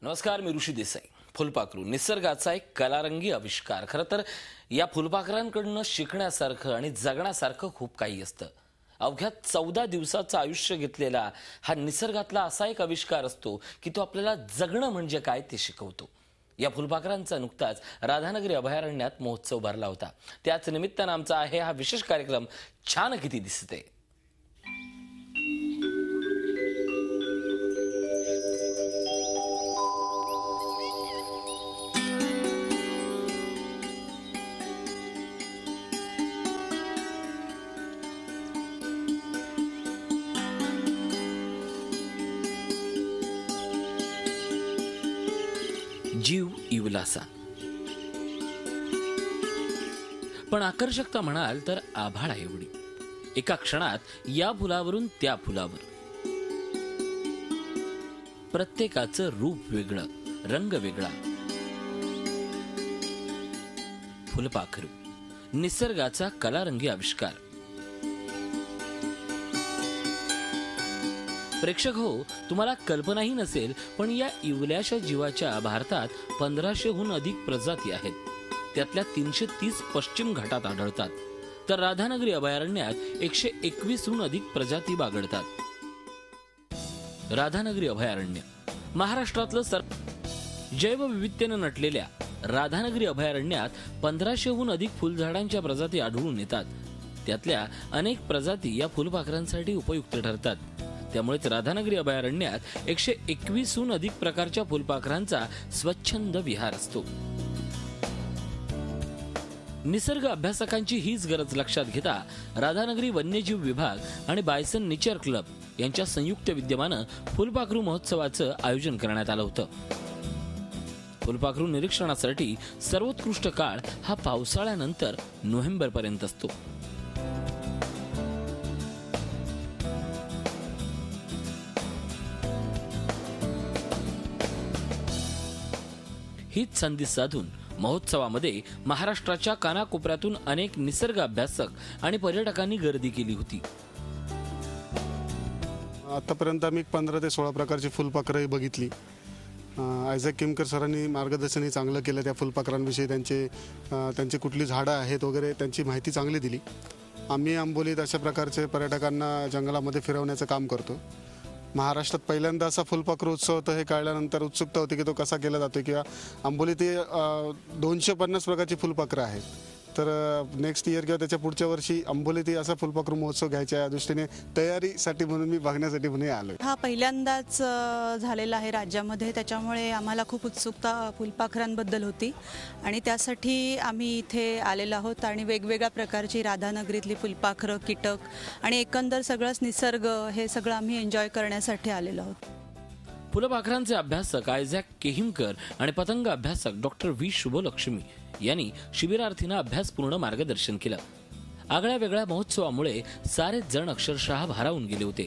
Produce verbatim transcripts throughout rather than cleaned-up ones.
नमस्कार, मी ऋषी देसाई. फुलपाखरू निसर्गाचा एक कलारंगी आविष्कार. खरं तर या फुलपाखरांकडून शिकण्यासारखं आणि जगण्यासारखं खूप काही असतं. अवघ्या चौदा दिवसाचं आयुष्य घेतलेला हा निसर्गातला असा एक आविष्कार असतो की तो आपल्याला जगणं म्हणजे काय ते शिकवतो. या फुलपाखरांचा नुकताच राधानगरी अभयारण्यात महोत्सव भरला होता. त्याच निमित्तानं आमचा आहे हा विशेष कार्यक्रम छान किती दिसते. जीव इवलासा. पण आकर्षकता म्हणाल तर आभाळा एवढी. एका क्षणात या फुलावरून त्या फुलावर. प्रत्येकाचं रूप वेगळं, रंग वेगळा. फुलपाखरू निसर्गाचा कलारंगी आविष्कार. प्रेक्षक हो, तुम्हाला कल्पनाही नसेल पण या इवल्याशा जीवाच्या भारतात पंधराशेहून अधिक प्रजाती आहेत. त्यातल्या तीनशे तीस पश्चिम घाटात आढळतात, तर राधानगरी अभयारण्यात एकशे एकवीसहून अधिक प्रजाती बागडतात. राधानगरी अभयारण्य महाराष्ट्रातलं सर जैवविविधतेनं नटलेल्या राधानगरी अभयारण्यात पंधराशेहून अधिक फुलझाडांच्या प्रजाती आढळून येतात. त्यातल्या अनेक प्रजाती या फुलपाखरांसाठी उपयुक्त ठरतात. त्यामुळेच राधानगरी अभयारण्यात एकशे एकवीसहून अधिक प्रकारच्या फुलपाखरांचा स्वच्छंद विहार असतो. निसर्ग अभ्यासकांची हीच गरज लक्षात घेता राधानगरी वन्यजीव विभाग आणि बायसन नेचर क्लब यांच्या संयुक्त विद्यमानं फुलपाखरू महोत्सवाचं आयोजन करण्यात आलं होतं. फुलपाखरू निरीक्षणासाठी सर्वोत्कृष्ट काळ हा पावसाळ्यानंतर नोव्हेंबर पर्यंत असतो. हीच संधी साधून महोत्सवामध्ये महाराष्ट्राच्या कानाकोपऱ्यातून अनेक निसर्ग अभ्यासक आणि पर्यटकांनी गर्दी केली होती. आतापर्यंत आम्ही पंधरा ते सोळा प्रकारची फुलपाखरं बघितली. आयझॅक किमकर सरांनी मार्गदर्शनही चांगलं केलं. त्या फुलपाखरांविषयी त्यांचे त्यांची कुठली झाडं आहेत वगैरे त्यांची माहिती चांगली दिली. आम्ही आंबोलीत अशा प्रकारचे पर्यटकांना जंगलामध्ये फिरवण्याचं काम करतो. महाराष्ट्रात पहिल्यांदा असा फुलपाखरू उत्सव होता हे कळल्यानंतर उत्सुकता होती की तो कसा केला जातो. किंवा आंबोलीत दोनशे पन्नास प्रकारची फुलपाखरं आहेत. तर नेक्स्ट इयर किंवा त्याच्या पुढच्या वर्षी आंबोलीत असा फुलपाखरू महोत्सव घ्यायच्या या दृष्टीने तयारीसाठी म्हणून मी बघण्यासाठी म्हणून आलो. हा पहिल्यांदाच झालेला आहे राज्यामध्ये, त्याच्यामुळे आम्हाला खूप उत्सुकता फुलपाखरांबद्दल होती आणि त्यासाठी आम्ही इथे आलेलो आहोत. आणि वेगवेगळ्या प्रकारची राधानगरीतली फुलपाखरं, कीटक आणि एकंदर सगळंच निसर्ग हे सगळं आम्ही एन्जॉय करण्यासाठी आलेलो आहोत. फुलपाखरांचे अभ्यासक आयझॅक केहिमकर आणि पतंग अभ्यासक डॉक्टर व्ही शुभलक्ष्मी यांनी शिबिरार्थींना अभ्यासपूर्ण मार्गदर्शन केलं. आगळ्या वेगळ्या महोत्सवामुळे सारेच जण अक्षरशः भारावून गेले होते.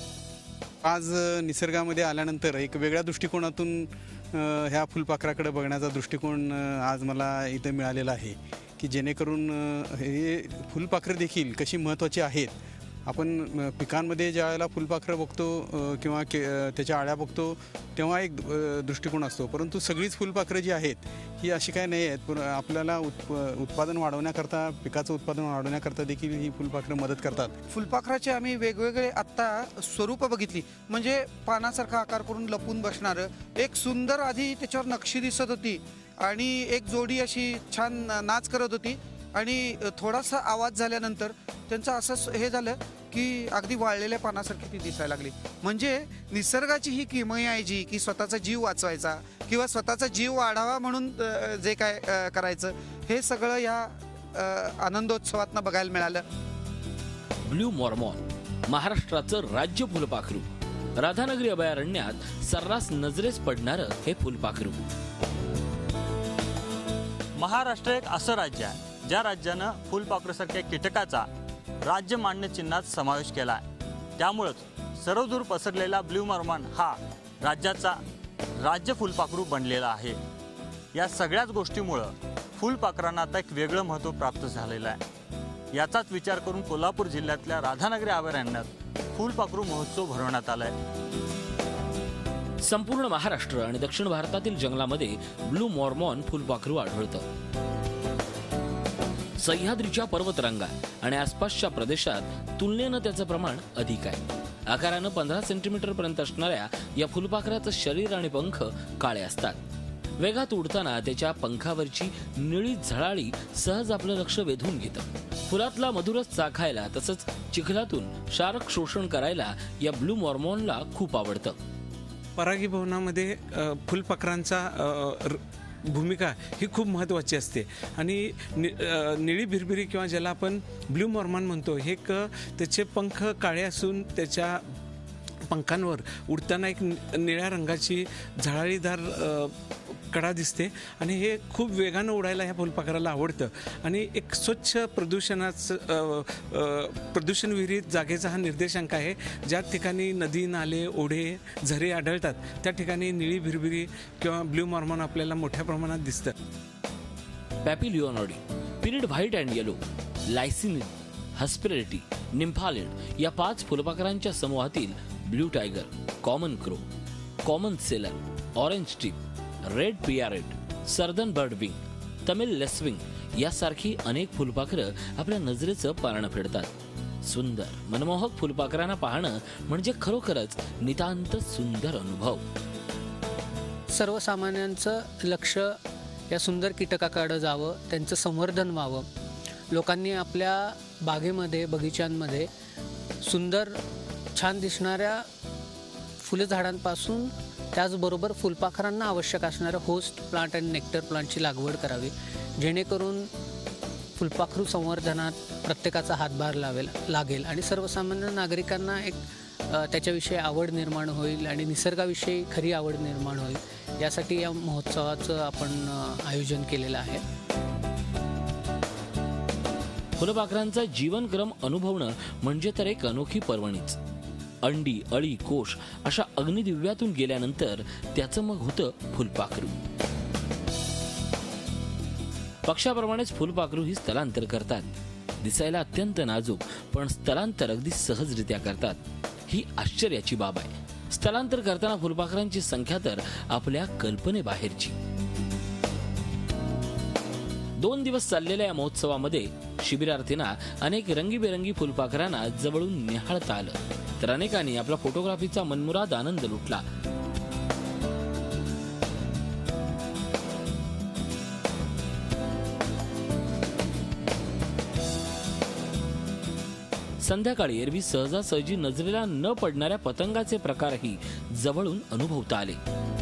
आज निसर्गामध्ये आल्यानंतर एक वेगळ्या दृष्टिकोनातून ह्या फुलपाखराकडे बघण्याचा दृष्टिकोन आज मला इथे मिळालेला आहे की जेणेकरून हे फुलपाखरं देखील कशी महत्त्वाची आहेत. आपण पिकांमध्ये ज्या वेळेला फुलपाखरं बघतो किंवा के त्याच्या आळ्या बघतो तेव्हा एक दृष्टिकोन असतो, परंतु सगळीच फुलपाखरं जी आहेत ही अशी काही नाही आहेत. पण आपल्याला उत्प उत्पादन वाढवण्याकरता, पिकाचं उत्पादन वाढवण्याकरता देखील ही फुलपाखरं मदत करतात. फुलपाखराचे आम्ही वेगवेगळे आत्ता स्वरूपं बघितली. म्हणजे पानासारखा आकार करून लपून बसणारं एक सुंदर, आधी त्याच्यावर नक्षी दिसत होती आणि एक जोडी अशी छान नाच करत होती आणि थोडासा आवाज झाल्यानंतर त्यांचं असं हे झालं की अगदी वाळलेल्या पानासारखी ती दिसायला लागली. म्हणजे निसर्गाची ही किमया आहे जी की स्वतःचा जीव वाचवायचा किंवा स्वतःचा जीव वाढावा म्हणून जे काय करायचं हे सगळं या आनंदोत्सवातनं बघायला मिळालं. ब्ल्यू मॉर्मॉन महाराष्ट्राचं राज्य फुलपाखरू. राधानगरी अभयारण्यात सर्रास नजरेस पडणारं हे फुलपाखरू. महाराष्ट्र एक असं राज्य आहे ज्या राज्यानं फुलपाखरूसारख्या कीटकाचा राज्य मान्य चिन्हात समावेश केला आहे. त्यामुळेच सर्वदूर पसरलेला ब्ल्यू मॉर्मॉन हा राज्याचा राज्य फुलपाखरू बनलेला आहे. या सगळ्याच गोष्टीमुळं फुलपाखरांना आता एक वेगळं महत्त्व प्राप्त झालेलं आहे. याचाच विचार करून कोल्हापूर जिल्ह्यातल्या राधानगरी अभयारण्यात फुलपाखरू महोत्सव भरवण्यात आलाय. संपूर्ण महाराष्ट्र आणि दक्षिण भारतातील जंगलामध्ये ब्लू मॉर्मॉन फुलपाखरू आढळतं. सह्याद्रीच्या पर्वतरांगा आणि आसपासच्या प्रदेशात तुलनेनं त्याचं प्रमाण अधिक आहे. आकारानं पंधरा सेंटीमीटर पर्यंत असणाऱ्या या फुलपाखराचं शरीर आणि पंख काळे असतात. वेगात उडताना त्याच्या पंखावरची निळी झळाळी सहज आपलं लक्ष वेधून घेतं. फुलातला मधुरस चाखायला तसंच चिखलातून क्षारक शोषण करायला या ब्लू मॉर्मॉनला खूप आवडतं. परागीभवनामध्ये अ, फुलपाखरांचा अ, र- भूमिका ही खूप महत्त्वाची असते आणि नि अ, निळी भिरभिरी किंवा ज्याला आपण ब्लू मॉर्मॉन म्हणतो हे एक त्याचे पंख काळे असून त्याच्या पंखांवर उडताना एक नि- निळ्या रंगाची झळाळीदार अ, कडा दिसते आणि हे खूप वेगानं उडायला ह्या फुलपाखराला आवडतं. आणि एक स्वच्छ प्रदूषणाचं अ, अ, प्रदूषण विरहित जागेचा हा निर्देशांक आहे. ज्या ठिकाणी नदी नाले ओढे झरे आढळतात त्या ठिकाणी निळी भिरभिरी किंवा ब्लू मॉर्मॉन आपल्याला मोठ्या प्रमाणात दिसतं. Papilionidae, pierid white and yellow, lycaenidae, hesperiidae, nymphalid या पाच फुलपाखरांच्या समूहातील blue tiger, common crow, common sailor, orange tip, red pierrot, southern birdwing, Tamil lacewing यासारखी अनेक फुलपाखरं आपल्या नजरेचं पारणं फेडतात. सुंदर मनमोहक फुलपाखरांना पाहणं म्हणजे खरोखरच नितांत सुंदर अनुभव. सर्वसामान्यांचं लक्ष या सुंदर कीटकाकडे जावं, त्यांचं संवर्धन व्हावं. लोकांनी आपल्या बागेमध्ये बगीच्यांमध्ये सुंदर छान दिसणाऱ्या फुलझाडांपासून त्याचबरोबर फुलपाखरांना आवश्यक असणाऱ्या होस्ट प्लांट आणि नेक्टर प्लांटची लागवड करावी, जेणेकरून फुलपाखरू संवर्धनात प्रत्येकाचा हातभार लावेल लागेल आणि सर्वसामान्य नागरिकांना एक अ, त्याच्याविषयी आवड निर्माण होईल आणि निसर्गाविषयी खरी आवड निर्माण होईल. यासाठी या महोत्सवाचं आपण अ, आयोजन केलेलं आहे. फुलपाखरांचा जीवनक्रम अनुभवणं म्हणजे तर एक अनोखी पर्वणीच. अंडी, अळी, कोश अशा अग्निदिव्यातून गेल्यानंतर त्याचं मग होतं फुलपाखरू. पक्षाप्रमाणेच फुलपाखरू ही स्थलांतर करतात. दिसायला अत्यंत नाजूक पण स्थलांतर अगदी सहजरित्या करतात. ही आश्चर्याची बाब आहे. स्थलांतर करताना फुलपाखरांची संख्या तर आपल्या कल्पनेबाहेरची. दोन दिवस चाललेल्या या महोत्सवामध्ये शिबिरार्थींना अनेक रंगीबेरंगी फुलपाखरांना जवळून निहाळता आलं, तर अनेकांनी आपला फोटोग्राफीचा मनमुराद आनंद लुटला. संध्याकाळी एरवी सहजासहजी नजरेला न पडणाऱ्या पतंगाचे प्रकारही जवळून अनुभवता आले.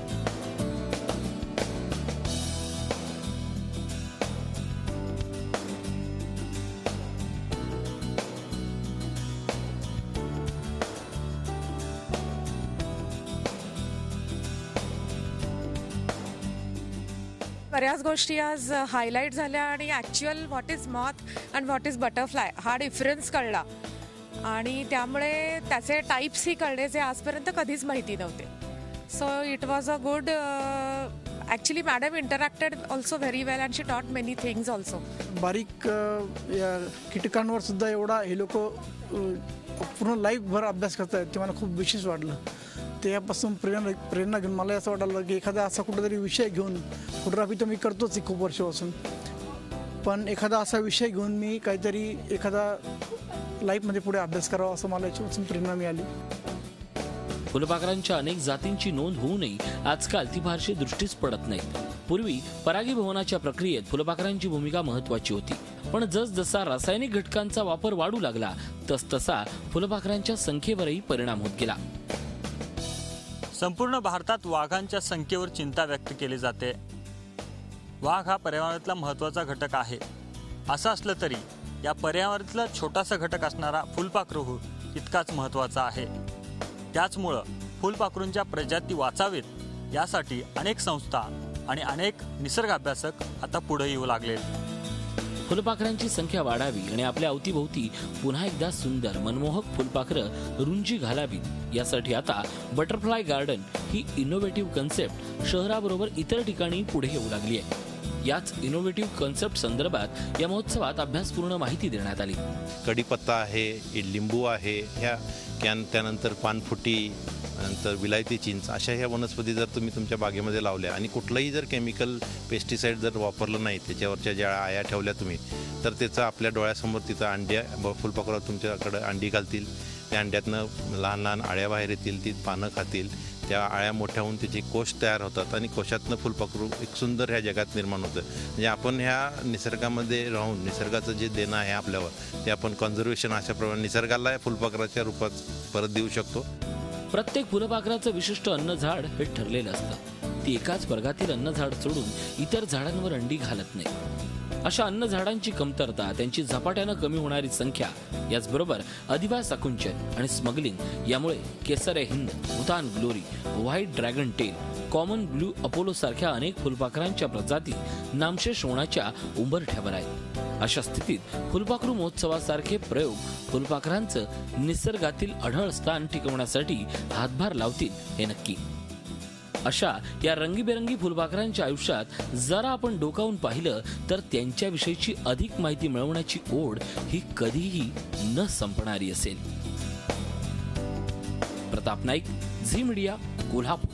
बऱ्याच गोष्टी आज हायलाईट झाल्या आणि actual what is moth and what is butterfly हा डिफरन्स कळला आणि त्यामुळे त्याचे टाईप्सही कळले जे आजपर्यंत कधीच माहिती नव्हते. So it was a good actually madam interacted also very well and she taught many things also. बारीक अ, या कीटकांवर सुद्धा एवढा हे लोक पूर्ण लाईफभर अभ्यास करतायत ते मला खूप विशेष वाटलं. त्यापासून प्रेरणा प्रेरणा घेऊन मला असं वाटायला की एखादा असा कुठेतरी विषय घेऊन, फोटोग्राफी तर मी करतोच आहे खूप वर्षापासून, पण एखादा असा विषय घेऊन मी काहीतरी एखादा लाईफमध्ये पुढे अभ्यास करावा असं मला याच्यापासून प्रेरणा मिळाली. फुलपाखरांच्या अनेक जातींची नोंद होऊनही आजकाल ती फारशी दृष्टीस पडत नाहीत. पूर्वी परागीभवनाच्या प्रक्रियेत फुलपाखरांची भूमिका महत्वाची होती, पण जसजसा रासायनिक घटकांचा वापर वाढू लागला तसतसा फुलपाखरांच्या संख्येवरही परिणाम होत गेला. संपूर्ण भारतात वाघांच्या संख्येवर चिंता व्यक्त केली जाते. वाघ हा पर्यावरणातला महत्त्वाचा घटक आहे. असं असलं तरी या पर्यावरणातला छोटासा घटक असणारा फुलपाखरू तितकाच महत्त्वाचा आहे. त्याचमुळं फुलपाखरूंच्या प्रजाती वाचावेत यासाठी अनेक संस्था आणि अनेक निसर्ग अभ्यासक आता पुढे येऊ लागले. फुलपाखरांची संख्या वाढावी आणि आपल्या अवतीभोवती पुन्हा एकदा सुंदर मनमोहक फुलपाखरं रुंजी घालावीत यासाठी आता बटरफ्लाय गार्डन ही इनोव्हेटिव्ह कन्सेप्ट शहराबरोबर इतर ठिकाणी पुढे येऊ लागली आहे. याच इनोव्हेटिव्ह कन्सेप्ट संदर्भात या महोत्सवात अभ्यासपूर्ण माहिती देण्यात आली. कढीपत्ता आहे, लिंबू आहे, ह्या कॅन त्यानंतर पानफुटी, नंतर विलायती चिंच अशा ह्या वनस्पती जर तुम्ही तुमच्या बागेमध्ये लावल्या आणि कुठलंही जर केमिकल पेस्टिसाईड जर वापरलं नाही, त्याच्यावरच्या ज्या आया ठेवल्या तुम्ही, तर त्याचं आपल्या डोळ्यासमोर तिथं अंड्या फुलपाखरू तुमच्याकडं अंडी घालतील. त्या अंड्यातनं लहान लहान आळ्या बाहेर येतील, ती पानं खातील, त्या आळ्या मोठ्या होऊन त्याचे कोश तयार होतात आणि कोशातनं फुलपाखरू एक सुंदर ह्या जगात निर्माण होतं. म्हणजे आपण ह्या निसर्गामध्ये राहून निसर्गाचं जे देणं आहे आपल्यावर ते आपण कॉन्झर्वेशन अशाप्रमाणे निसर्गाला फुलपाखराच्या रूपात परत देऊ शकतो. प्रत्येक फुलपाखराचं विशिष्ट अन्नझाड हे ठरलेलं असतं. ती एकाच वर्गातील अन्नझाड सोडून इतर झाडांवर अंडी घालत नाही. अशा अन्नझाडांची कमतरता, त्यांची झपाट्यानं कमी होणारी संख्या, याचबरोबर अधिवास आकुंचन आणि स्मगलिंग यामुळे केसरे हिंद, Bhutan glory, white dragon tail, common blue apollo सारख्या अनेक फुलपाखरांच्या प्रजाती नामशेष होण्याच्या उंबरठ्यावर आहेत. अशा स्थितीत फुलपाखरू महोत्सवासारखे प्रयोग फुलपाखरांचं निसर्गातील अढळ स्थान टिकवण्यासाठी हातभार लावतील हे नक्की. अशा या रंगीबेरंगी फुलपाखरांच्या आयुष्यात जरा आपण डोकावून पाहिलं तर त्यांच्याविषयीची अधिक माहिती मिळवण्याची ओढ ही कधीही न संपणारी असेल. प्रताप नाईक, झी मीडिया, कोल्हापूर.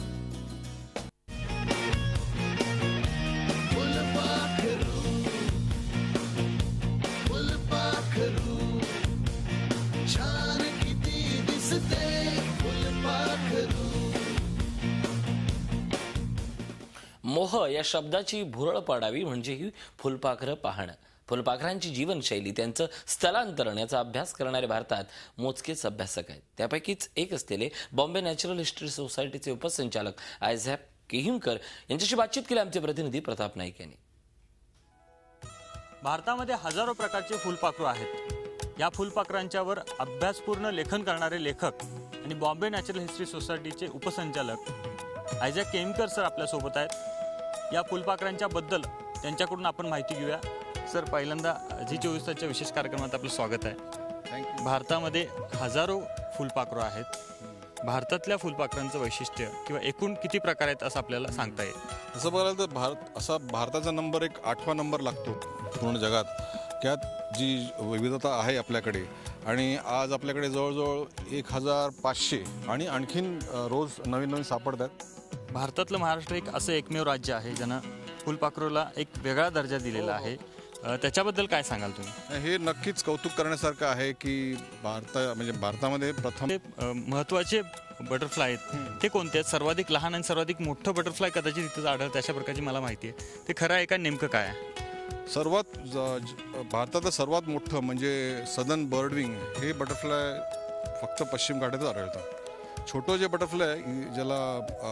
मोह या शब्दाची भुरळ पाडावी म्हणजे ही फुलपाखरं पाहणं. फुलपाखरांची जीवनशैली, त्यांचं स्थलांतरण याचा अभ्यास करणारे भारतात मोजकेच अभ्यासक आहेत. त्यापैकीच एक असलेले बॉम्बे नॅचरल हिस्ट्री सोसायटीचे उपसंचालक आयझॅक केहिमकर यांच्याशी बातचीत केली आमचे प्रतिनिधी प्रताप नाईक यांनी. भारतामध्ये हजारो प्रकारचे फुलपाखरू आहेत. या फुलपाखरांच्यावर अभ्यासपूर्ण लेखन करणारे लेखक आणि बॉम्बे नॅचरल हिस्ट्री सोसायटीचे उपसंचालक आयझॅक केहिमकर सर आपल्यासोबत आहेत. या फुलपाखरांच्या बद्दल त्यांच्याकडून आपण माहिती घेऊया. सर, पहिल्यांदा झी चोवीस तासच्या विशेष कार्यक्रमात आपलं स्वागत आहे. थँक्यू. भारतामध्ये हजारो फुलपाखरू आहेत. भारतातल्या फुलपाखरांचं वैशिष्ट्य किंवा एकूण किती प्रकार आहेत असं आपल्याला सांगता येईल? असं बघायला तर भारत असा भारताचा नंबर एक आठवा नंबर लागतो पूर्ण जगात. त्यात जी विविधता आहे आपल्याकडे, आणि आज आपल्याकडे जवळजवळ एक हजार पाचशे आणि आणखीन रोज नवीन नवीन सापडतात. भारतातलं महाराष्ट्र एक असं एकमेव राज्य आहे ज्यानं फुलपाखरूला एक वेगळा दर्जा दिलेला आहे. त्याच्याबद्दल काय सांगाल तुम्ही? हे नक्कीच कौतुक करण्यासारखं आहे की भारता म्हणजे भारतामध्ये प्रथम महत्त्वाचे बटरफ्लाय आहेत ते कोणते आहेत? सर्वाधिक लहान आणि सर्वाधिक मोठं बटरफ्लाय कदाचित तिथंच आढळतं अशा प्रकारची मला माहिती आहे. ते खरं आहे का? नेमकं काय आहे? सर्वात भारतातलं सर्वात मोठं म्हणजे सदर्न बर्डविंग हे बटरफ्लाय फक्त पश्चिम घाटातच आढळतं. छोटं जे बटरफ्लाय ज्याला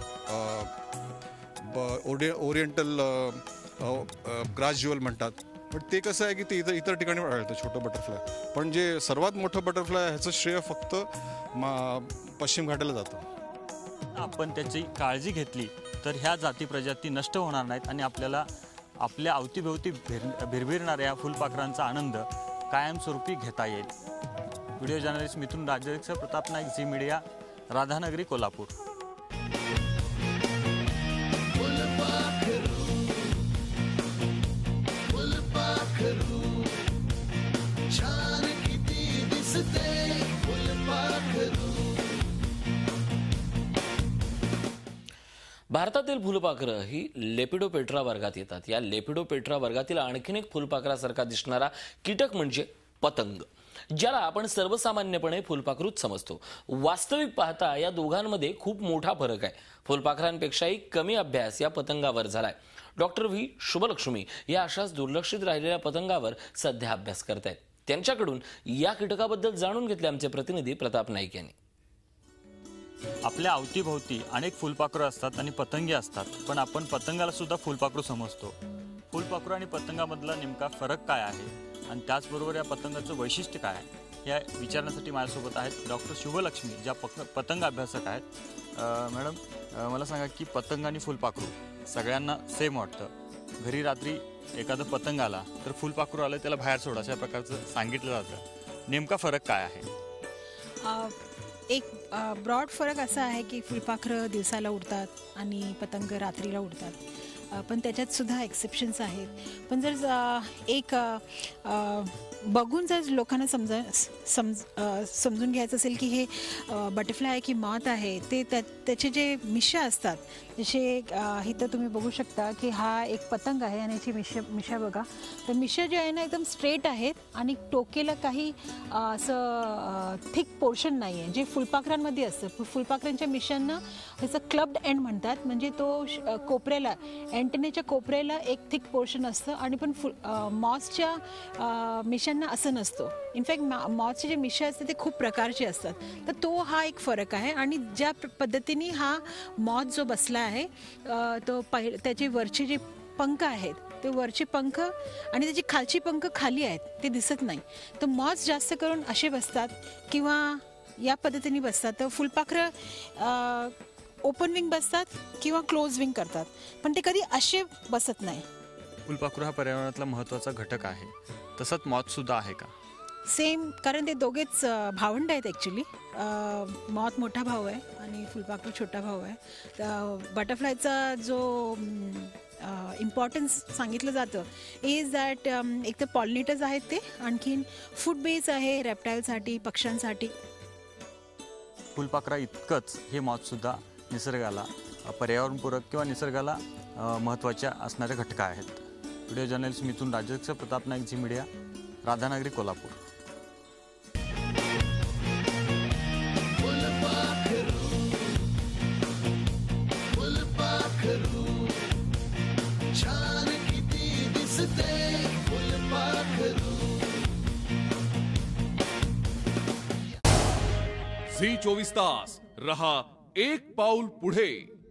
ओरि ओरिएंटल ग्रास ज्युअल म्हणतात, पण ते कसं आहे की ते इतर इतर ठिकाणी आढळतं छोटं बटरफ्लाय. पण जे सर्वात मोठं बटरफ्लाय ह्याचं श्रेय फक्त पश्चिम घाटाला जातं. आपण त्याची काळजी घेतली तर ह्या जाती प्रजाती नष्ट होणार नाहीत आणि आपल्याला आपल्या अवतीभोवती भिर भिरभिरणाऱ्या या फुलपाखरांचा आनंद कायमस्वरूपी घेता येईल. व्हिडिओ जर्नलिस्ट मिथुन राजसह प्रताप नाईक, झी मीडिया, राधानगरी, कोल्हापूर. भारतातील फुलपाखरं ही लेपिडोपेट्रा वर्गात येतात. या लेपिडोपेट्रा वर्गातील आणखीन एक फुलपाखरासारखा दिसणारा कीटक म्हणजे पतंग, ज्याला आपण सर्वसामान्यपणे फुलपाखरूच समजतो. वास्तविक पाहता या दोघांमध्ये खूप मोठा फरक आहे. फुलपाखरांपेक्षाही कमी अभ्यास या पतंगावर झालाय. डॉक्टर व्ही शुभलक्ष्मी या अशाच दुर्लक्षित राहिलेल्या पतंगावर सध्या अभ्यास करतायत. त्यांच्याकडून या कीटकाबद्दल जाणून घेतले आमचे प्रतिनिधी प्रताप नाईक यांनी. आपल्या अवतीभोवती अनेक फुलपाखरू असतात आणि पतंगे असतात, पण आपण पतंगाला सुद्धा फुलपाखरू समजतो. फुलपाखरू आणि पतंगामधला नेमका फरक काय आहे आणि त्याचबरोबर या पतंगाचं वैशिष्ट्य काय आहे या विचारण्यासाठी माझ्यासोबत आहेत डॉक्टर शुभलक्ष्मी, ज्या पक पतंग अभ्यासक आहेत. मॅडम, मला सांगा की पतंग आणि फुलपाखरू सगळ्यांना सेम वाटतं. घरी रात्री एखादं पतंग आला तर फुलपाखरू आलं त्याला बाहेर सोडा अशा प्रकारचं सांगितलं जातं. नेमका फरक काय आहे? एक ब्रॉड फरक असा आहे की फुलपाखरं दिवसाला उडतात आणि पतंग रात्रीला उडतात. अ, पण त्याच्यात सुद्धा एक्सेप्शन्स आहेत. पण जर अ, एक अ, अ, बघून जर लोकांना समजा समज अ, समजून घ्यायचं असेल की हे बटरफ्लाय आहे की मॉथ आहे, ते त्या त्याचे जे मिशा असतात, जसे अ, इथं तुम्ही बघू शकता की हा एक पतंग आहे आणि याची मिशा मिशा बघा. तर मिशा जे आहे ना एकदम स्ट्रेट आहेत आणि टोकेला काही अ, असं थिक पोर्शन नाही आहे, जे फुलपाखरांमध्ये असतं. फु फुलपाखरांच्या मिशांना ह्याचं क्लब्ड एंड म्हणतात, म्हणजे तो श- अ, कोपऱ्याला अँटेनाच्या कोपऱ्याला एक थिक पोर्शन असतं आणि पण फुल मॉसच्या मिशांना असं नसतं. इनफॅक्ट मॉसचे जे मिशा असतात ते खूप प्रकारचे असतात. तर तो हा एक फरक आहे. आणि ज्या प- पद्धतीने हा मॉथ जो बसला आहे अ, तो पहि त्याचे वरचे जे पंख आहेत ते वरचे पंख आणि त्याची खालची पंख खाली आहेत, ते दिसत नाही. तर मॉथ जास्त करून असे बसतात किंवा या पद्धतीने बसतात. तर फुलपाखरं ओपन विंग बसतात किंवा क्लोज विंग करतात, पण ते कधी असे बसत नाही. फुलपाखरू हा पर्यावरणातला महत्त्वाचा घटक आहे, तसंच मॉथसुद्धा आहे का? सेम, कारण ते दोघेच अ, भावंड आहेत ॲक्च्युली. मॉथ मोठा भाऊ आहे आणि फुलपाखरू छोटा भाऊ आहे. तर बटरफ्लायचा जो इम्पॉर्टन्स सांगितलं जातं इज दॅट एक तर पॉलिनेटर्स आहेत ते, आणखीन फूड बेस आहे रेप्टाईलसाठी, पक्ष्यांसाठी. फुलपाखरा इतकंच हे मॉथसुद्धा निसर्गाला अ, पर्यावरणपूरक किंवा निसर्गाला अ, महत्त्वाच्या असणारे घटक आहेत. व्हिडिओ जर्नलिस्ट मिथून राजक्ष, प्रताप नाईक, झी मीडिया, राधानगरी, कोल्हापूर. झी चोवीस तास रहा एक पाऊल पुढे.